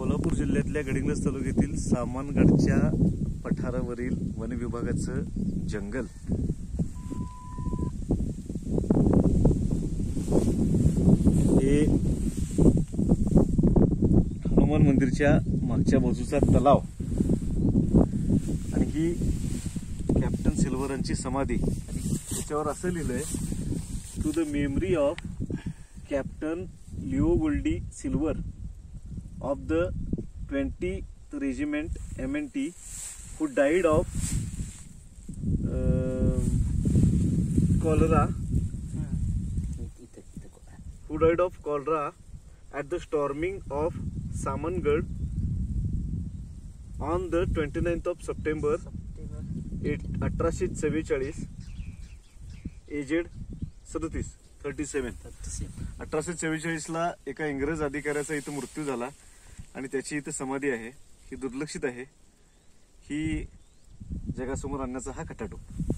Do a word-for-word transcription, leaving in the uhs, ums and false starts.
कोल्हापूर जिल्ह्यातल्या गडिंग्लज तालुक्यातील सामनगडच्या पठारावरील वन विभागाचं जंगल हे हनुमान मंदिरच्या मागच्या बाजूचा तलाव आणि ही कॅप्टन सिल्वरांची समाधी आणि त्याच्यावर असं लिहिलंय to the memory of captain Leo Goldie Silver of the twentieth regiment M N T who died of uh, cholera who died of cholera at the storming of Samangad on the twenty-ninth of September अठराशे चव्वेचाळीस aged सदतीस thirty सेवन अठराशे चव्वेचाळीस ला एका इंग्रज अधिकाऱ्याचा इथं मृत्यू झाला आणि त्याची इथं समाधी आहे. ही दुर्लक्षित आहे. ही जगासमोर आणण्याचा हा खटाटोप.